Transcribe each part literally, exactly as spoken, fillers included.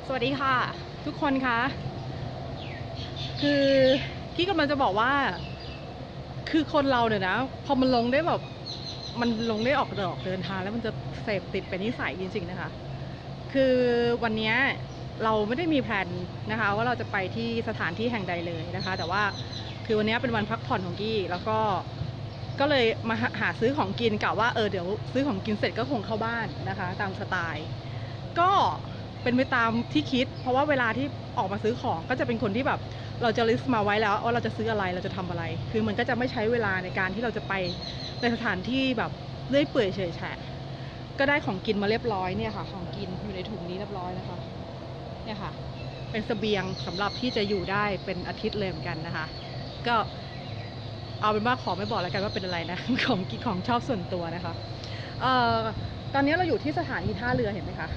สวัสดีค่ะทุกคนคะคือกี้กำลังจะบอกว่าคือคนเราเนี่ยนะพอมันลงได้แบบมันลงได้ออกดอกเดินทางแล้วมันจะเสพติดเป็นนิสัยจริงๆนะคะคือวันนี้เราไม่ได้มีแผนนะคะว่าเราจะไปที่สถานที่แห่งใดเลยนะคะแต่ว่าคือวันนี้เป็นวันพักผ่อนของกี้แล้วก็ก็เลยมาหาซื้อของกินกะว่าเออเดี๋ยวซื้อของกินเสร็จก็คงเข้าบ้านนะคะตามสไตล์ก็เป็นไปตามที่คิดเพราะว่าเวลาที่ออกมาซื้อของก็จะเป็นคนที่แบบเราจะลิสต์มาไว้แล้วว่าเราจะซื้ออะไรเราจะทำอะไรคือมันก็จะไม่ใช้เวลาในการที่เราจะไปในสถานที่แบบเลื่อยเปื่อยเฉยแฉะก็ได้ของกินมาเรียบร้อยเนี่ยค่ะของกินอยู่ในถุงนี้เรียบร้อยนะคะเนี่ยค่ะเป็นเสบียงสำหรับที่จะอยู่ได้เป็นอาทิตย์เลยเหมือนกันนะคะก็เอาเป็นว่าขอไม่บอกแล้วกันว่าเป็นอะไรนะของกินของชอบส่วนตัวนะคะเอ่อตอนนี้เราอยู่ที่สถานีท่าเรือเห็นไหมคะ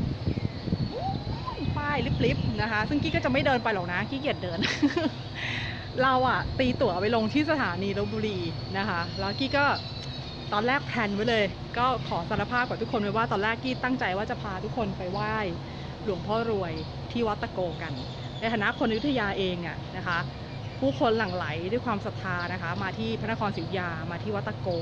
ป้ายลิบๆนะคะซึ่งกี้ก็จะไม่เดินไปหรอกนะขี้เกียจเดิน เราอะตีตั๋วไปลงที่สถานีลพบุรีนะคะแล้วกี้ก็ตอนแรกแพลนไว้เลยก็ขอสารภาพกับทุกคนไว้ว่าตอนแรกกี้ตั้งใจว่าจะพาทุกคนไปไหว้หลวงพ่อรวยที่วัดตะโกกันในฐานะคนอยุธยาเองอะนะคะผู้คนหลั่งไหลด้วยความศรัทธานะคะมาที่พระนครศรีอยุธยามาที่วัดตะโก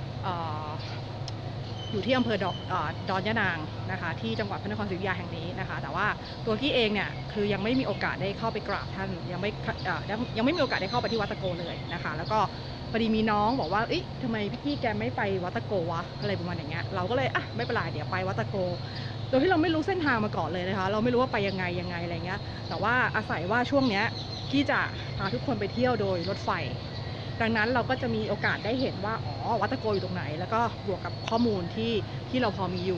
อยู่ที่อำเภอดอกดอนยะนางนะคะที่จังหวัดพระนครศรีอยุธยาแห่งนี้นะคะแต่ว่าตัวกี้เองเนี่ยคือยังไม่มีโอกาสได้เข้าไปกราบท่านยังไม่ยังไม่มีโอกาสได้เข้าไปที่วัดตะโกเลยนะคะแล้วก็พอดีมีน้องบอกว่าเอ๊ะทำไมพี่กี้แกไม่ไปวัดตะโกวะอะไรประมาณอย่างเงี้ยเราก็เลยอ่ะไม่เป็นไรเดี๋ยวไปวัดตะโกโดยที่เราไม่รู้เส้นทางมาก่อนเลยนะคะเราไม่รู้ว่าไปยังไงยังไงอะไรเงี้ยแต่ว่าอาศัยว่าช่วงเนี้ยกี้จะพาทุกคนไปเที่ยวโดยรถไฟดังนั้นเราก็จะมีโอกาสได้เห็นว่าอ๋อวัดตะโกอยู่ตรงไหนแล้วก็บวกกับข้อมูลที่ที่เราพอมีอยู่